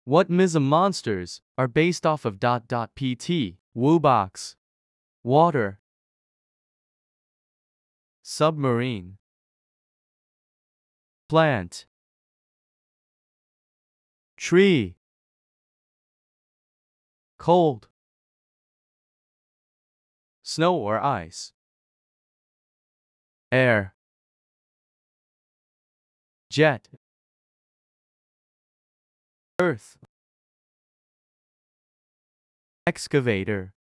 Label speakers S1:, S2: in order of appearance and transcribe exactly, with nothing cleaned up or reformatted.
S1: What M I S M monsters are based off of dot dot pt, Woobox. Water. Submarine. Plant. Tree. Cold. Snow or ice. Air. Jet. Earth. Excavator.